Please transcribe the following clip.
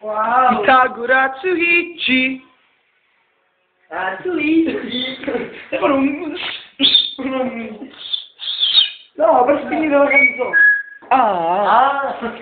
Wow. Pitagora Tsuhichi. Ah, Tsuhichi. No, per finire la canzone. Ah.